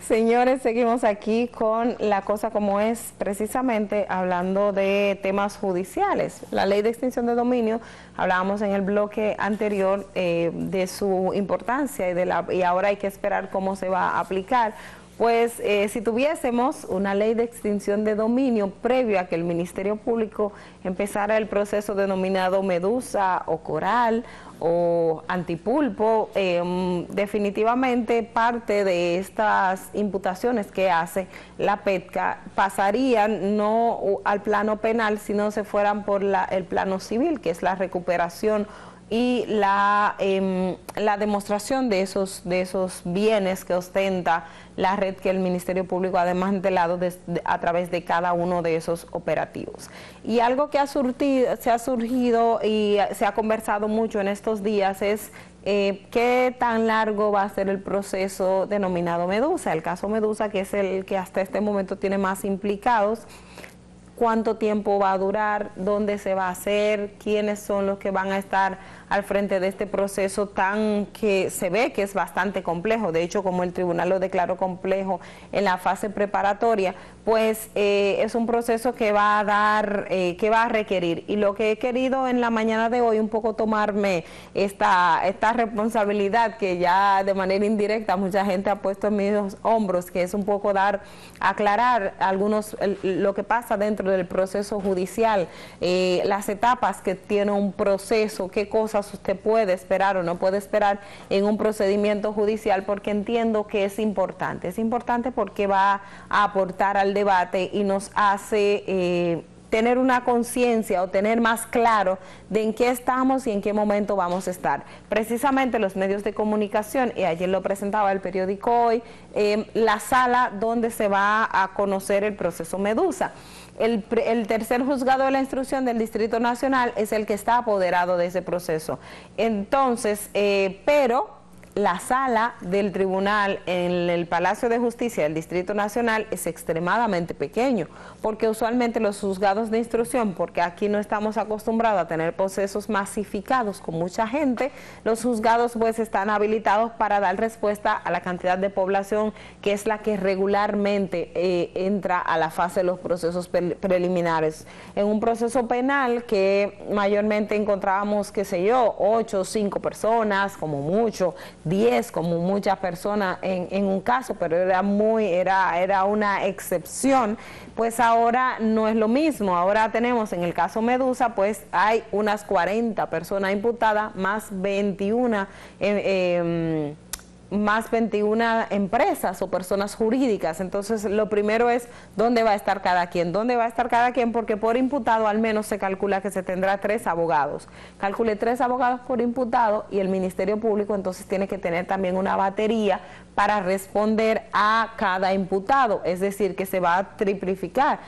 Señores, seguimos aquí con La Cosa Como Es, precisamente hablando de temas judiciales. La ley de extinción de dominio, hablábamos en el bloque anterior de su importancia y ahora hay que esperar cómo se va a aplicar. Pues si tuviésemos una ley de extinción de dominio previo a que el Ministerio Público empezara el proceso denominado Medusa o Coral o Antipulpo, definitivamente parte de estas imputaciones que hace la PETCA pasarían no al plano penal, sino se fueran por el plano civil, que es la recuperación y la demostración de esos bienes que ostenta la red que el Ministerio Público ha desmantelado a través de cada uno de esos operativos. Y algo que se ha surgido y se ha conversado mucho en estos días es qué tan largo va a ser el proceso denominado Medusa, el caso Medusa, que es el que hasta este momento tiene más implicados. Cuánto tiempo va a durar, dónde se va a hacer, quiénes son los que van a estar al frente de este proceso que se ve que es bastante complejo. De hecho, como el tribunal lo declaró complejo en la fase preparatoria, pues es un proceso que va a requerir. Y lo que he querido en la mañana de hoy un poco tomarme esta responsabilidad que ya de manera indirecta mucha gente ha puesto en mis hombros, que es un poco aclarar lo que pasa dentro del proceso judicial, las etapas que tiene un proceso, qué cosas usted puede esperar o no puede esperar en un procedimiento judicial, porque entiendo que es importante porque va a aportar al debate y nos hace tener una conciencia o tener más claro de en qué estamos y en qué momento vamos a estar. Precisamente los medios de comunicación, y ayer lo presentaba el periódico Hoy, la sala donde se va a conocer el proceso Medusa. El tercer juzgado de la instrucción del Distrito Nacional es el que está apoderado de ese proceso. Entonces, pero la sala del tribunal en el Palacio de Justicia del Distrito Nacional es extremadamente pequeño, porque usualmente los juzgados de instrucción, porque aquí no estamos acostumbrados a tener procesos masificados con mucha gente, los juzgados pues están habilitados para dar respuesta a la cantidad de población que es la que regularmente entra a la fase de los procesos preliminares. En un proceso penal que mayormente encontrábamos, qué sé yo, 8 o 5 personas, como mucho, 10 como muchas personas en un caso, pero era una excepción. Pues ahora no es lo mismo. Ahora tenemos en el caso Medusa, pues hay unas 40 personas imputadas más 21 empresas o personas jurídicas. Entonces lo primero es dónde va a estar cada quien. ¿Dónde va a estar cada quien? Porque por imputado al menos se calcula que se tendrá 3 abogados. Calcule 3 abogados por imputado y el Ministerio Público entonces tiene que tener también una batería para responder a cada imputado, es decir, que se va a triplificar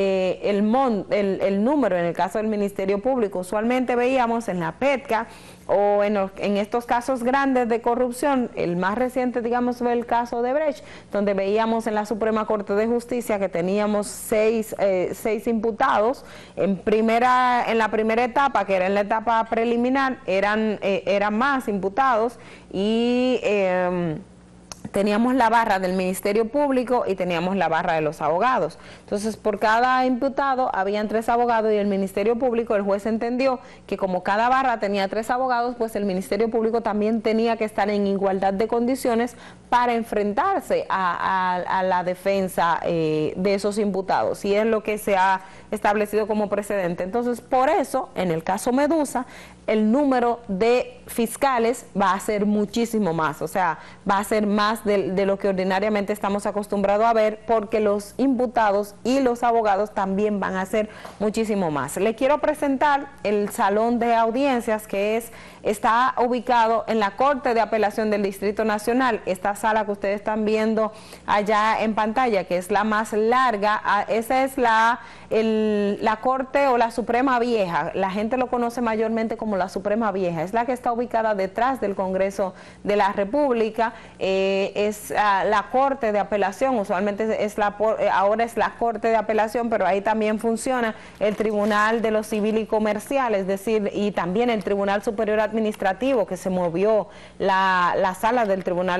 el número en el caso del Ministerio Público. Usualmente veíamos en la PETCA o en estos casos grandes de corrupción, el más reciente, digamos, fue el caso de Brecht, donde veíamos en la Suprema Corte de Justicia que teníamos 6 imputados. En la primera etapa, que era en la etapa preliminar, eran más imputados y teníamos la barra del Ministerio Público y teníamos la barra de los abogados. Entonces, por cada imputado habían 3 abogados y el Ministerio Público, el juez entendió que como cada barra tenía 3 abogados, pues el Ministerio Público también tenía que estar en igualdad de condiciones para enfrentarse a la defensa de esos imputados. Y es lo que se ha establecido como precedente. Entonces, por eso, en el caso Medusa, el número de fiscales va a ser muchísimo más, o sea, va a ser más de lo que ordinariamente estamos acostumbrados a ver, porque los imputados y los abogados también van a ser muchísimo más. Le quiero presentar el salón de audiencias que está ubicado en la Corte de Apelación del Distrito Nacional. Esta sala que ustedes están viendo allá en pantalla, que es la más larga, esa es la Corte o la Suprema Vieja. La gente lo conoce mayormente como la Suprema Vieja. Es la que está ubicada detrás del Congreso de la República. Es la Corte de Apelación, usualmente ahora es la Corte de Apelación, pero ahí también funciona el Tribunal de lo Civil y Comercial, es decir, y también el Tribunal Superior Administrativo, que se movió la sala del Tribunal Administrativo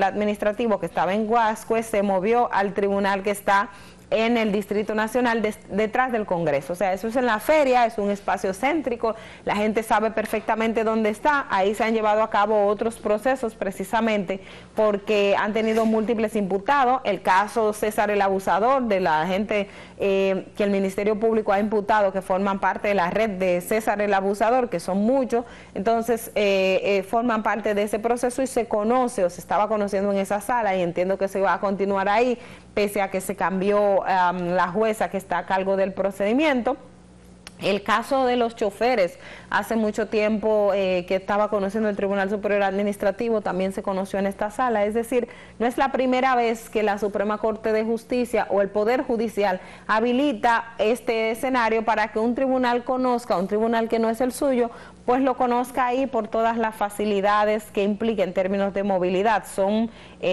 administrativo que estaba en Guascue se movió al tribunal que está en el Distrito Nacional detrás del Congreso. O sea, eso es en la feria, es un espacio céntrico, la gente sabe perfectamente dónde está. Ahí se han llevado a cabo otros procesos precisamente porque han tenido múltiples imputados. El caso César el Abusador, de la gente que el Ministerio Público ha imputado, que forman parte de la red de César el Abusador, que son muchos, entonces forman parte de ese proceso y se conoce o se estaba conociendo en esa sala, y entiendo que se va a continuar ahí, pese a que se cambió la jueza que está a cargo del procedimiento. El caso de los choferes, hace mucho tiempo que estaba conociendo el Tribunal Superior Administrativo, también se conoció en esta sala. Es decir, no es la primera vez que la Suprema Corte de Justicia o el Poder Judicial habilita este escenario para que un tribunal conozca, un tribunal que no es el suyo, pues lo conozca ahí por todas las facilidades que implica en términos de movilidad. Son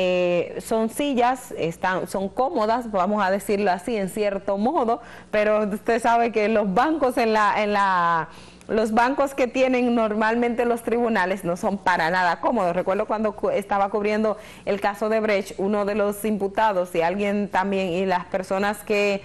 sillas, son cómodas, vamos a decirlo así, en cierto modo, pero usted sabe que los bancos los bancos que tienen normalmente los tribunales no son para nada cómodos. Recuerdo cuando estaba cubriendo el caso de Brecht, uno de los imputados y alguien también, y las personas que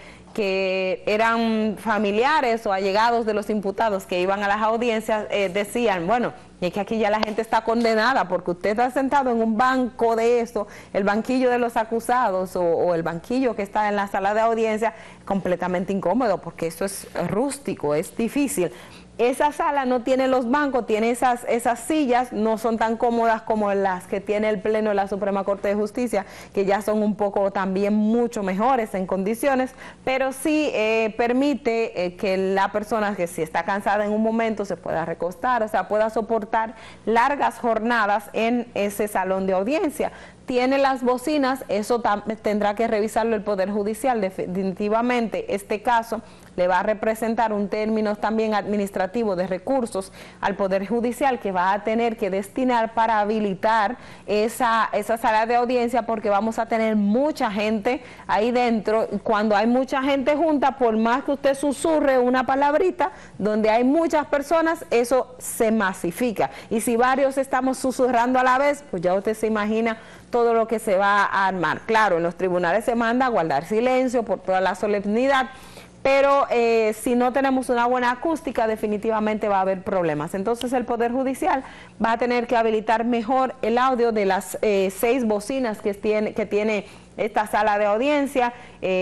eran familiares o allegados de los imputados que iban a las audiencias, decían, bueno, y es que aquí ya la gente está condenada porque usted está sentado en un banco de eso, el banquillo de los acusados o el banquillo que está en la sala de audiencia, completamente incómodo porque eso es rústico, es difícil. Esa sala no tiene los bancos, tiene esas sillas, no son tan cómodas como las que tiene el Pleno de la Suprema Corte de Justicia, que ya son un poco también mucho mejores en condiciones, pero sí permite que la persona que si está cansada en un momento se pueda recostar, o sea, pueda soportar largas jornadas en ese salón de audiencia. Tiene las bocinas, eso tendrá que revisarlo el Poder Judicial. Definitivamente este caso le va a representar un término también administrativo de recursos al Poder Judicial que va a tener que destinar para habilitar esa sala de audiencia, porque vamos a tener mucha gente ahí dentro. Cuando hay mucha gente junta, por más que usted susurre una palabrita, donde hay muchas personas, eso se masifica. Y si varios estamos susurrando a la vez, pues ya usted se imagina todo lo que se va a armar. Claro, en los tribunales se manda a guardar silencio por toda la solemnidad, pero si no tenemos una buena acústica, definitivamente va a haber problemas. Entonces el Poder Judicial va a tener que habilitar mejor el audio de las 6 bocinas que tiene esta sala de audiencia,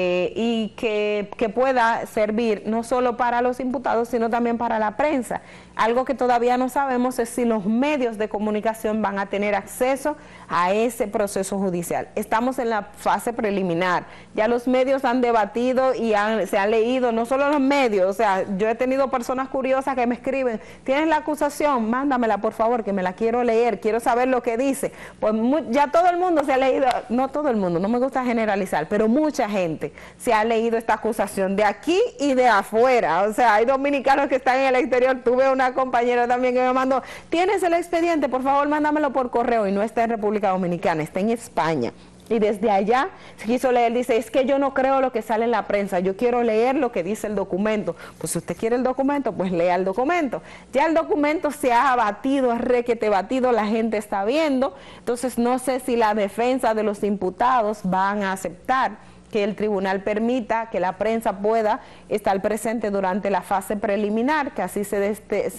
y que pueda servir no solo para los imputados, sino también para la prensa. Algo que todavía no sabemos es si los medios de comunicación van a tener acceso a ese proceso judicial. Estamos en la fase preliminar. Ya los medios han debatido y se han leído, no solo los medios, o sea, yo he tenido personas curiosas que me escriben, ¿tienes la acusación? Mándamela por favor, que me la quiero leer, quiero saber lo que dice. Pues ya todo el mundo se ha leído, no todo el mundo, no me gusta generalizar, pero mucha gente se ha leído esta acusación de aquí y de afuera. O sea, hay dominicanos que están en el exterior. Tuve una compañera también que me mandó, ¿tienes el expediente? Por favor, mándamelo por correo, y no está en República Dominicana, está en España. Y desde allá se quiso leer, dice, es que yo no creo lo que sale en la prensa, yo quiero leer lo que dice el documento. Pues si usted quiere el documento, pues lea el documento. Ya el documento se ha batido, es requete batido, la gente está viendo. Entonces no sé si la defensa de los imputados van a aceptar que el tribunal permita que la prensa pueda estar presente durante la fase preliminar, que así se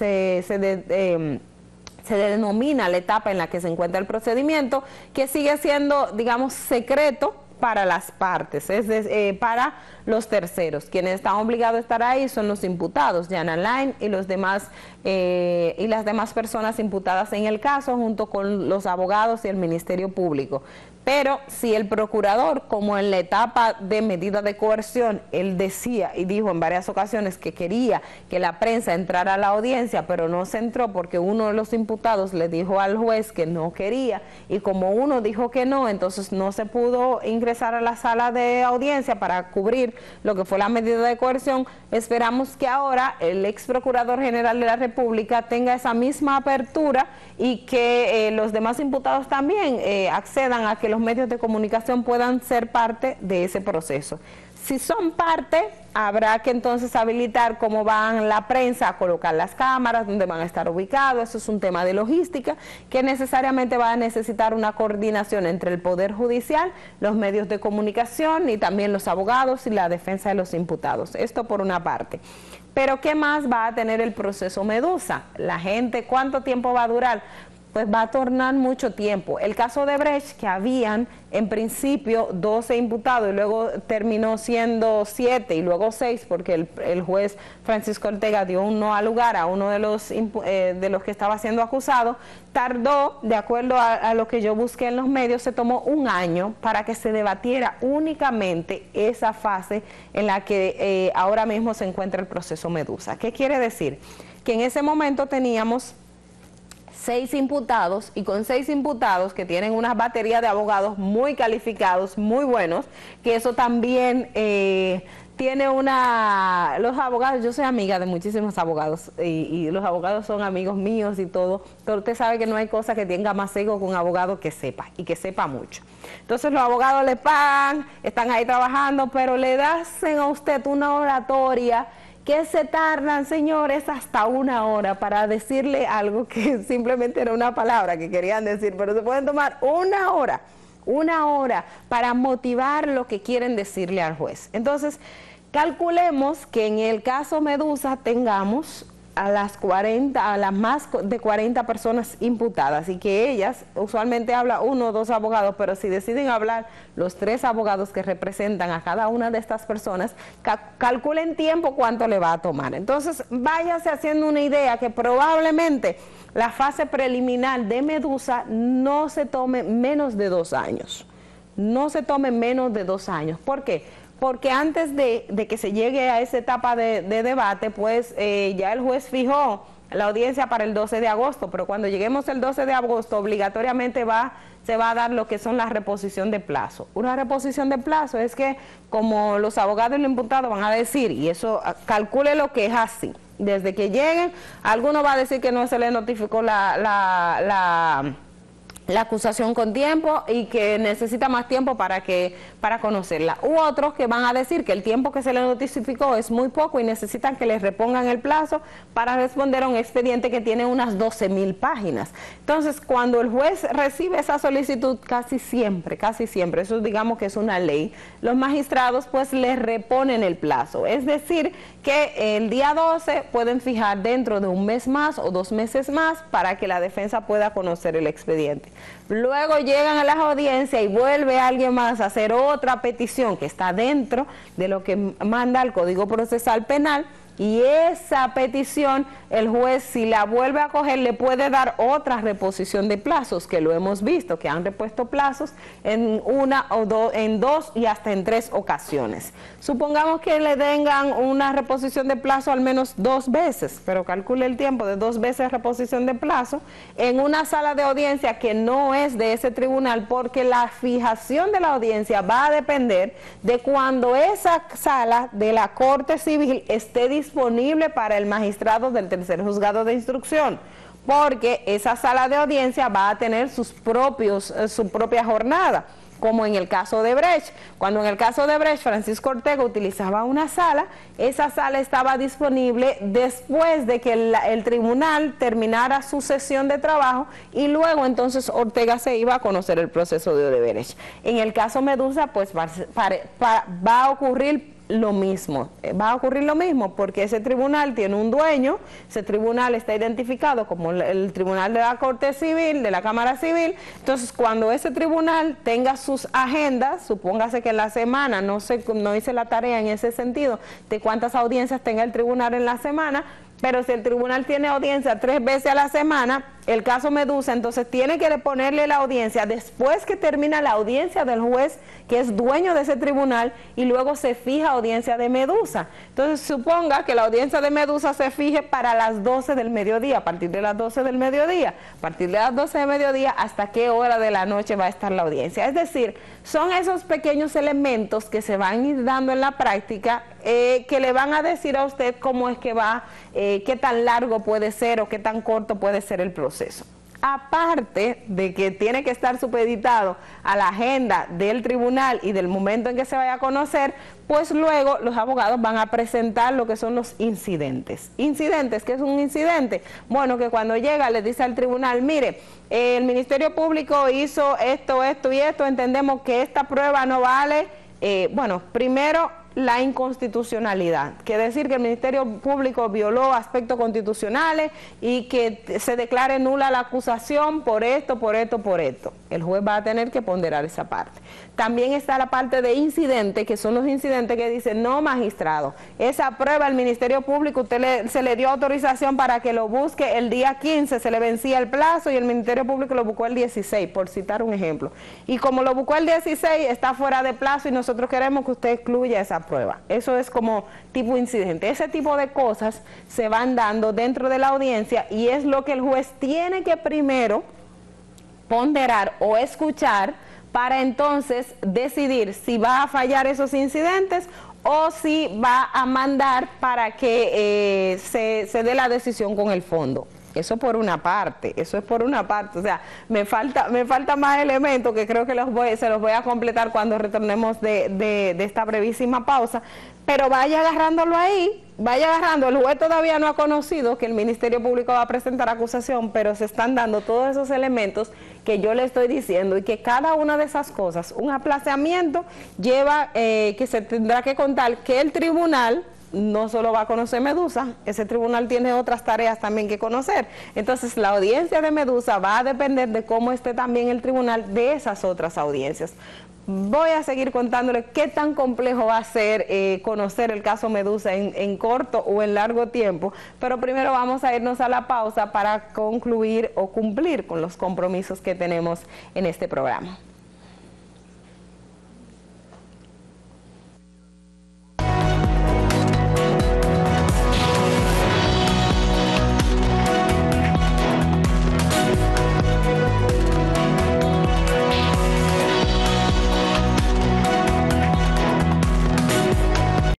denomina la etapa en la que se encuentra el procedimiento, que sigue siendo, digamos, secreto para las partes, para los terceros. Quienes están obligados a estar ahí son los imputados, Jan Alain y los demás y las demás personas imputadas en el caso, junto con los abogados y el Ministerio Público. Pero si el procurador, como en la etapa de medida de coerción, él decía y dijo en varias ocasiones que quería que la prensa entrara a la audiencia, pero no se entró porque uno de los imputados le dijo al juez que no quería, y como uno dijo que no, entonces no se pudo ingresar a la sala de audiencia para cubrir lo que fue la medida de coerción. Esperamos que ahora el ex procurador general de la República tenga esa misma apertura y que los demás imputados también accedan a que los los medios de comunicación puedan ser parte de ese proceso. Si son parte, habrá que entonces habilitar cómo van la prensa a colocar las cámaras, dónde van a estar ubicados. Eso es un tema de logística que necesariamente va a necesitar una coordinación entre el Poder Judicial, los medios de comunicación y también los abogados y la defensa de los imputados. Esto por una parte. Pero ¿qué más va a tener el proceso Medusa? La gente, ¿cuánto tiempo va a durar? Pues va a tornar mucho tiempo. El caso de Brecht, que habían en principio 12 imputados y luego terminó siendo 7 y luego 6 porque el juez Francisco Ortega dio un no al lugar a uno de los que estaba siendo acusado, tardó, de acuerdo a lo que yo busqué en los medios, se tomó un año para que se debatiera únicamente esa fase en la que ahora mismo se encuentra el proceso Medusa. ¿Qué quiere decir? Que en ese momento teníamos 6 imputados, y con 6 imputados que tienen una batería de abogados muy calificados, muy buenos, que eso también tiene los abogados, yo soy amiga de muchísimos abogados y los abogados son amigos míos y todo, pero usted sabe que no hay cosa que tenga más ego que un abogado que sepa y que sepa mucho. Entonces los abogados le pagan, están ahí trabajando, pero le hacen a usted una oratoria que se tardan, señores, hasta 1 hora para decirle algo que simplemente era una palabra que querían decir, pero se pueden tomar 1 hora para motivar lo que quieren decirle al juez. Entonces, calculemos que en el caso Medusa tengamos a las más de 40 personas imputadas y que ellas, usualmente habla 1 o 2 abogados, pero si deciden hablar los 3 abogados que representan a cada una de estas personas, calculen tiempo cuánto le va a tomar. Entonces váyase haciendo una idea que probablemente la fase preliminar de Medusa no se tome menos de 2 años. No se tome menos de 2 años. ¿Por qué? Porque antes de que se llegue a esa etapa de debate, pues ya el juez fijó la audiencia para el 12 de agosto, pero cuando lleguemos el 12 de agosto obligatoriamente se va a dar lo que son la reposición de plazo. Una reposición de plazo es que como los abogados y los imputados van a decir, y eso calcule lo que es así, desde que lleguen, alguno va a decir que no se le notificó la acusación con tiempo y que necesita más tiempo para conocerla, u otros que van a decir que el tiempo que se le notificó es muy poco y necesitan que les repongan el plazo para responder a un expediente que tiene unas 12,000 páginas. Entonces, cuando el juez recibe esa solicitud, casi siempre, eso digamos que es una ley, los magistrados pues les reponen el plazo, es decir, que el día 12 pueden fijar dentro de 1 mes más o 2 meses más para que la defensa pueda conocer el expediente. Luego llegan a las audiencias y vuelve alguien más a hacer otra petición que está dentro de lo que manda el Código Procesal Penal, y esa petición el juez, si la vuelve a coger, le puede dar otra reposición de plazos, que lo hemos visto, que han repuesto plazos en 1 o 2, en 2 y hasta en 3 ocasiones. Supongamos que le tengan una reposición de plazo al menos 2 veces, pero calcule el tiempo de 2 veces reposición de plazo en una sala de audiencia que no es de ese tribunal, porque la fijación de la audiencia va a depender de cuando esa sala de la Corte Civil esté disponible para el magistrado del tercer juzgado de instrucción, porque esa sala de audiencia va a tener su propia jornada, como en el caso de Brecht. Cuando en el caso de Brecht Francisco Ortega utilizaba una sala, esa sala estaba disponible después de que el tribunal terminara su sesión de trabajo y luego entonces Ortega se iba a conocer el proceso de Odebrecht. En el caso Medusa pues va a ocurrir lo mismo, porque ese tribunal tiene un dueño, ese tribunal está identificado como el tribunal de la Corte Civil, de la Cámara Civil. Entonces cuando ese tribunal tenga sus agendas, supóngase que en la semana, no hice la tarea en ese sentido, de cuántas audiencias tenga el tribunal en la semana, pero si el tribunal tiene audiencia 3 veces a la semana, el caso Medusa, entonces tiene que ponerle la audiencia después que termina la audiencia del juez que es dueño de ese tribunal, y luego se fija audiencia de Medusa. Entonces suponga que la audiencia de Medusa se fije para las 12 del mediodía, a partir de las 12 del mediodía, a partir de las 12 del mediodía, hasta qué hora de la noche va a estar la audiencia. Es decir, son esos pequeños elementos que se van a ir dando en la práctica, que le van a decir a usted cómo es que va, qué tan largo puede ser o qué tan corto puede ser el proceso. aparte de que tiene que estar supeditado a la agenda del tribunal y del momento en que se vaya a conocer, pues luego los abogados van a presentar lo que son los incidentes. ¿Incidentes? ¿Qué es un incidente? Bueno, que cuando llega le dice al tribunal, mire, el Ministerio Público hizo esto, esto y esto, entendemos que esta prueba no vale. Bueno, primero, la inconstitucionalidad, que decir que el Ministerio Público violó aspectos constitucionales y que se declare nula la acusación por esto, por esto, por esto. El juez va a tener que ponderar esa parte. También está la parte de incidente, que son los incidentes que dicen, no, magistrado, esa prueba al Ministerio Público se le dio autorización para que lo busque el día 15, se le vencía el plazo y el Ministerio Público lo buscó el 16, por citar un ejemplo. Y como lo buscó el 16, está fuera de plazo y nosotros queremos que usted excluya esa prueba. Eso es como tipo incidente. Ese tipo de cosas se van dando dentro de la audiencia y es lo que el juez tiene que primero ponderar o escuchar para entonces decidir si va a fallar esos incidentes o si va a mandar para que se dé la decisión con el fondo. Eso por una parte, eso es por una parte, o sea, me falta más elementos que creo que se los voy a completar cuando retornemos de esta brevísima pausa, pero vaya agarrándolo ahí, vaya agarrando. El juez todavía no ha conocido que el Ministerio Público va a presentar acusación, pero se están dando todos esos elementos que yo le estoy diciendo y que cada una de esas cosas, un aplazamiento lleva que se tendrá que contar que el tribunal no solo va a conocer Medusa, ese tribunal tiene otras tareas también que conocer. Entonces la audiencia de Medusa va a depender de cómo esté también el tribunal de esas otras audiencias. Voy a seguir contándole qué tan complejo va a ser conocer el caso Medusa en corto o en largo tiempo, pero primero vamos a irnos a la pausa para concluir o cumplir con los compromisos que tenemos en este programa.